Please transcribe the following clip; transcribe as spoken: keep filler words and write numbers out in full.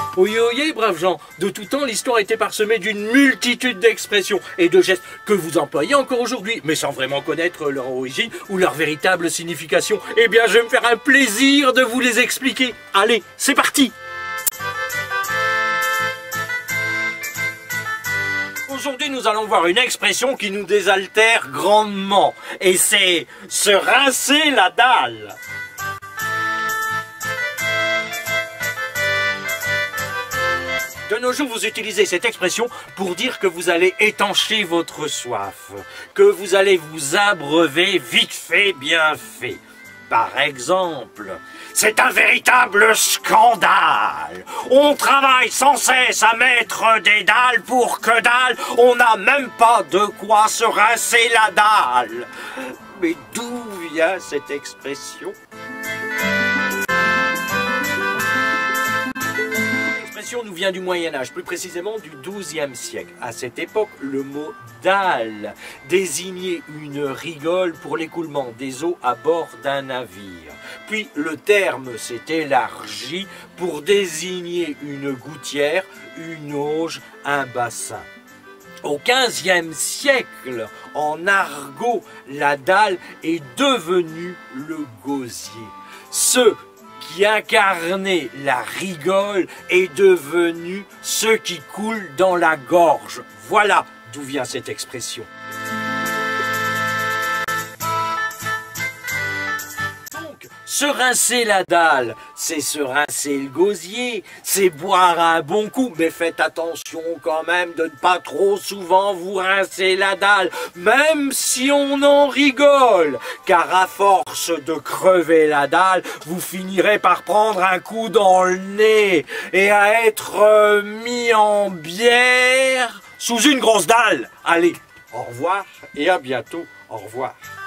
Oyez, oyez, braves gens, de tout temps, l'histoire a été parsemée d'une multitude d'expressions et de gestes que vous employez encore aujourd'hui, mais sans vraiment connaître leur origine ou leur véritable signification. Eh bien, je vais me faire un plaisir de vous les expliquer. Allez, c'est parti! Aujourd'hui, nous allons voir une expression qui nous désaltère grandement, et c'est « se rincer la dalle ». De nos jours, vous utilisez cette expression pour dire que vous allez étancher votre soif, que vous allez vous abreuver vite fait, bien fait. Par exemple, c'est un véritable scandale. On travaille sans cesse à mettre des dalles pour que dalle, on n'a même pas de quoi se rincer la dalle. Mais d'où vient cette expression ? Nous vient du Moyen-Âge, plus précisément du douzième siècle. À cette époque, le mot « dalle » désignait une rigole pour l'écoulement des eaux à bord d'un navire. Puis le terme s'est élargi pour désigner une gouttière, une auge, un bassin. Au quinzième siècle, en argot, la dalle est devenue le gosier. Ce qui incarnait la rigole est devenu ce qui coule dans la gorge. Voilà d'où vient cette expression. Donc, se rincer la dalle, c'est se rincer le gosier, c'est boire un bon coup, mais faites attention quand même de ne pas trop souvent vous rincer la dalle, même si on en rigole, car à force de crever la dalle, vous finirez par prendre un coup dans le nez et à être mis en bière sous une grosse dalle. Allez, au revoir et à bientôt. Au revoir.